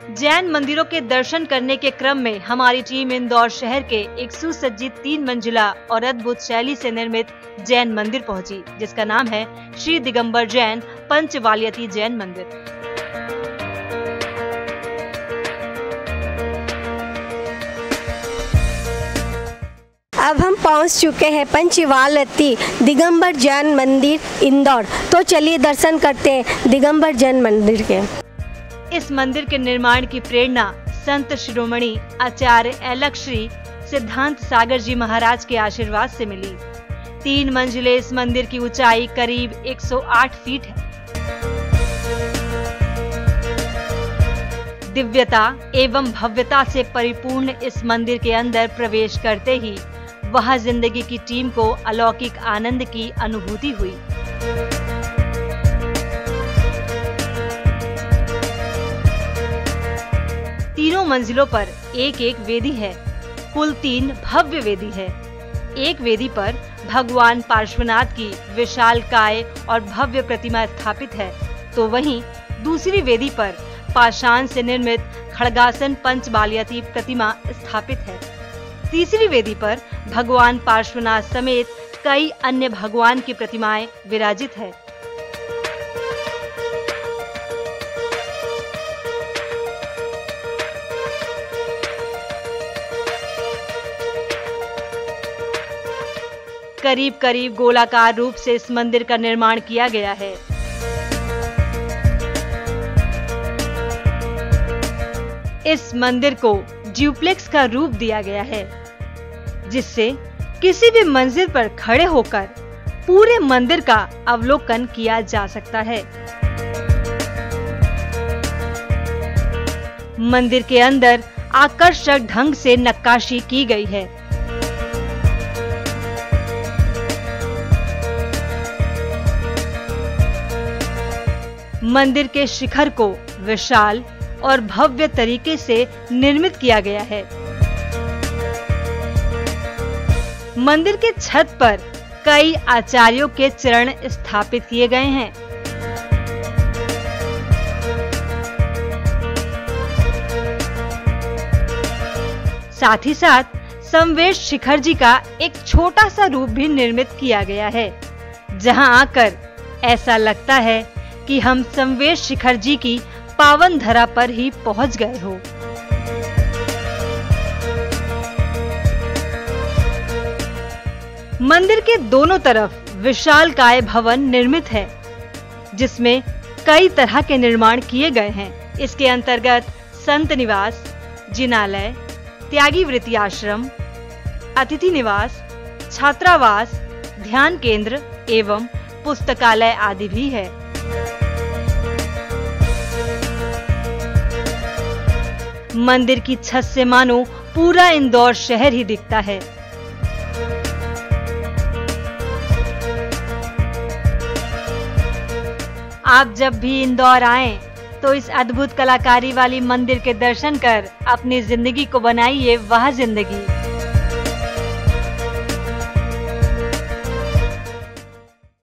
जैन मंदिरों के दर्शन करने के क्रम में हमारी टीम इंदौर शहर के एक सुसज्जित 3 मंजिला और अद्भुत शैली से निर्मित जैन मंदिर पहुंची, जिसका नाम है श्री दिगंबर जैन पंचवालियती जैन मंदिर। अब हम पहुंच चुके हैं पंचवालियती दिगंबर जैन मंदिर इंदौर। तो चलिए दर्शन करते हैं दिगंबर जैन मंदिर के। इस मंदिर के निर्माण की प्रेरणा संत शिरोमणि आचार्य अलख श्री सिद्धांत सागर जी महाराज के आशीर्वाद से मिली। 3 मंजिले इस मंदिर की ऊंचाई करीब 108 फीट है। दिव्यता एवं भव्यता से परिपूर्ण इस मंदिर के अंदर प्रवेश करते ही वहां जिंदगी की टीम को अलौकिक आनंद की अनुभूति हुई। तीनों मंजिलों पर एक एक वेदी है। कुल 3 भव्य वेदी है। एक वेदी पर भगवान पार्श्वनाथ की विशालकाय और भव्य प्रतिमा स्थापित है, तो वहीं दूसरी वेदी पर पाषाण से निर्मित खड्गासन पंचवालियती प्रतिमा स्थापित है। तीसरी वेदी पर भगवान पार्श्वनाथ समेत कई अन्य भगवान की प्रतिमाएं विराजित है। करीब-करीब गोलाकार रूप से इस मंदिर का निर्माण किया गया है। इस मंदिर को ड्यूप्लेक्स का रूप दिया गया है, जिससे किसी भी मंजिल पर खड़े होकर पूरे मंदिर का अवलोकन किया जा सकता है। मंदिर के अंदर आकर्षक ढंग से नक्काशी की गई है। मंदिर के शिखर को विशाल और भव्य तरीके से निर्मित किया गया है। मंदिर के छत पर कई आचार्यों के चरण स्थापित किए गए हैं। साथ ही साथ संवेश शिखर जी का एक छोटा सा रूप भी निर्मित किया गया है, जहां आकर ऐसा लगता है कि हम संवेश शिखर जी की पावन धरा पर ही पहुंच गए हो। मंदिर के दोनों तरफ विशालकाय भवन निर्मित है, जिसमें कई तरह के निर्माण किए गए हैं। इसके अंतर्गत संत निवास, जिनालय, त्यागी वृत्ति आश्रम, अतिथि निवास, छात्रावास, ध्यान केंद्र एवं पुस्तकालय आदि भी है। मंदिर की छत से मानो पूरा इंदौर शहर ही दिखता है। आप जब भी इंदौर आएं, तो इस अद्भुत कलाकारी वाली मंदिर के दर्शन कर अपनी जिंदगी को बनाइए वह जिंदगी।